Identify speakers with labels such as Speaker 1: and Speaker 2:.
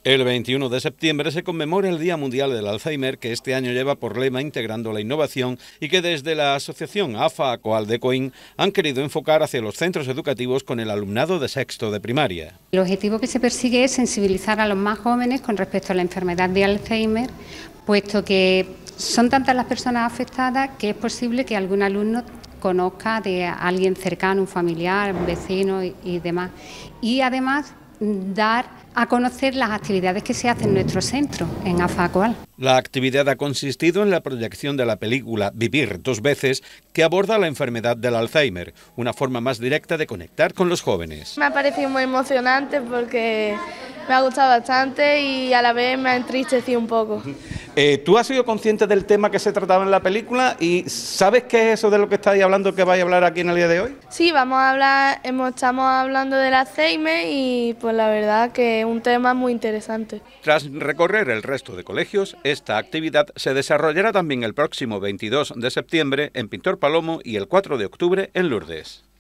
Speaker 1: El 21 de septiembre se conmemora el Día Mundial del Alzheimer, que este año lleva por lema Integrando la Innovación y que desde la asociación AFA-ACOAL de Coín han querido enfocar hacia los centros educativos con el alumnado de sexto de primaria.
Speaker 2: El objetivo que se persigue es sensibilizar a los más jóvenes con respecto a la enfermedad de Alzheimer, puesto que son tantas las personas afectadas que es posible que algún alumno conozca de alguien cercano, un familiar, un vecino y demás. Y además dar a conocer las actividades que se hacen en nuestro centro, en AFA-ACOAL.
Speaker 1: La actividad ha consistido en la proyección de la película Vivir dos veces, que aborda la enfermedad del Alzheimer, una forma más directa de conectar con los jóvenes.
Speaker 3: Me ha parecido muy emocionante porque me ha gustado bastante y a la vez me ha entristecido un poco.
Speaker 1: ¿Tú has sido consciente del tema que se trataba en la película y sabes qué es eso de lo que estáis hablando, que vais a hablar aquí en el día de hoy?
Speaker 3: Sí, estamos hablando del Alzheimer y pues la verdad que es un tema muy interesante.
Speaker 1: Tras recorrer el resto de colegios, esta actividad se desarrollará también el próximo 22 de septiembre en Pintor Palomo y el 4 de octubre en Lourdes.